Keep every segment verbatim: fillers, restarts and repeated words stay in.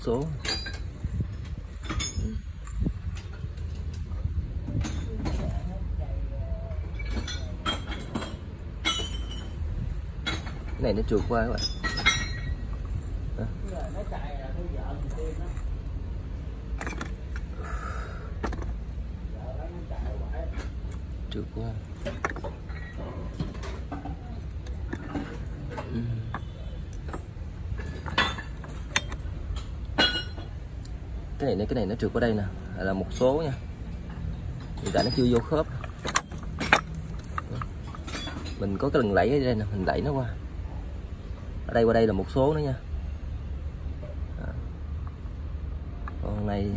số. Cái này nó trượt qua các bạn. Đó. Trượt qua. Ừ. Cái này cái này nó trượt qua đây nè, là một số nha. Hiện tại nó chưa vô khớp. Mình có cái lần lẫy ở đây nè, mình đẩy nó qua. Ở đây qua đây là một số nữa nha. Đó. Còn này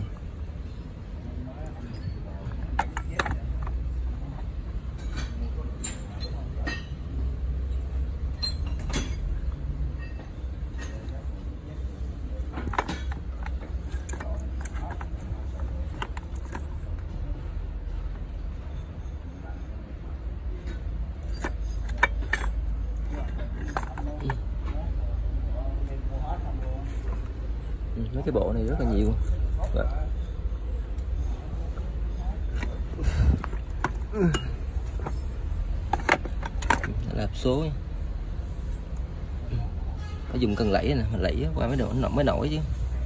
mấy cái bộ này rất là nhiều. Đó. Là hộp số nha. Phải dùng cần lẫy nè, mình lẫy qua mới nổi mới nổi chứ.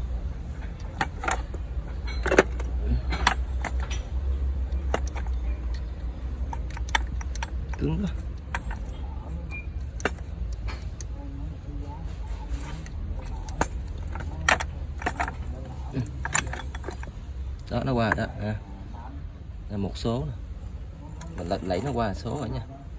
Cứng quá. Đó, nó qua đó à. Là một số nè. Mình lật lấy nó qua số rồi nha.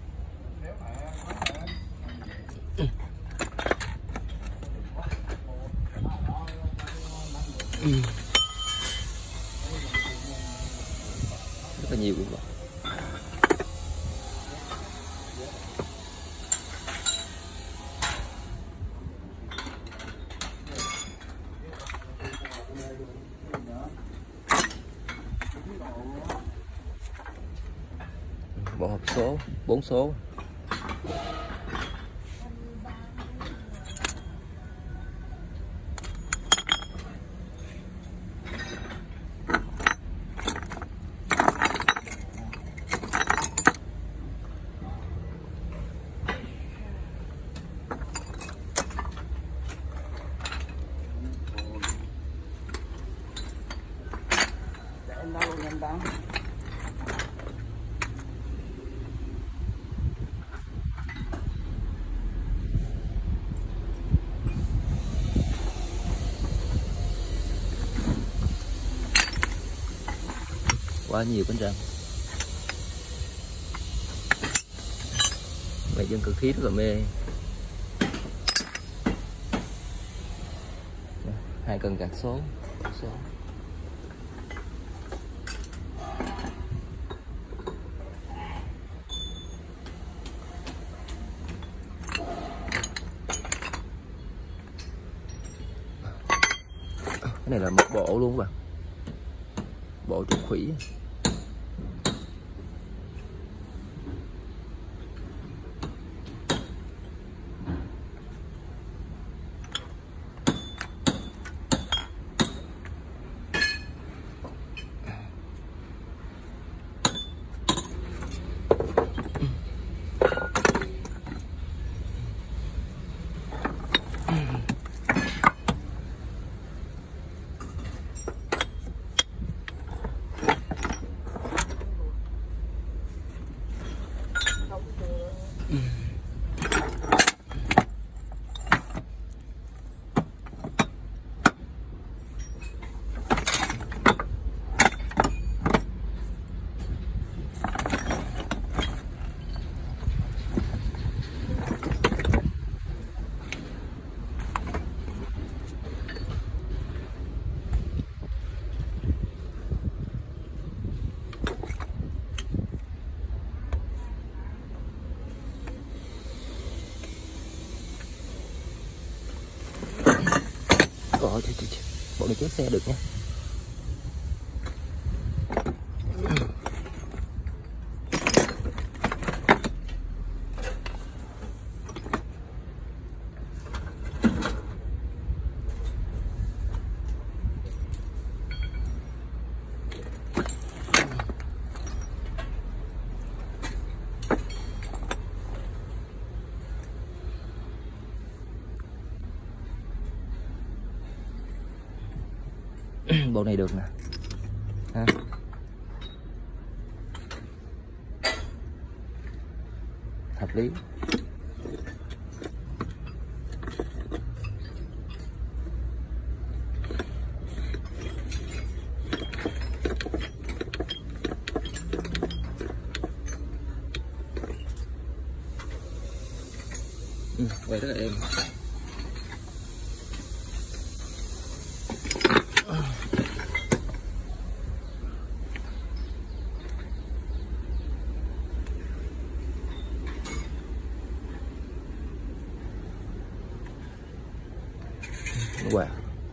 Rất là nhiều các bạn. Bộ hộp số, bốn số. Quá nhiều bánh răng. Mày dân cực khí rất là mê. Hai cần gạt số. số. Cái này là một bộ luôn các bạn. Bộ trục khủy. Ôi, trời, trời, trời. Bộ này kéo xe được nha. Bộ này được nè ha. Hợp lý. Ừ, vậy rất là êm. Wow.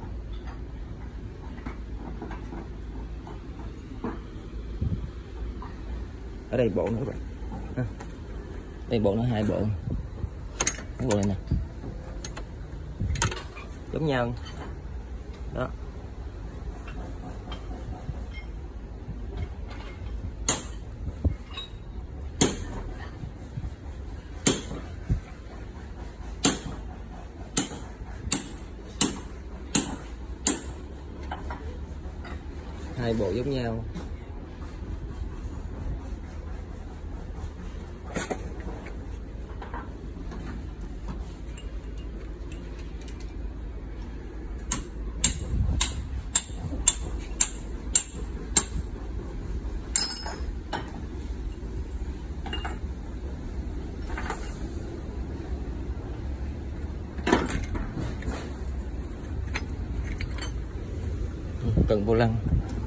Ở đây bộ nữa các bạn. À, đây bộ nó hai bộ. Cái bộ này nè. Giống nhau. Đó. Hai bộ giống nhau. Cần vô lăng.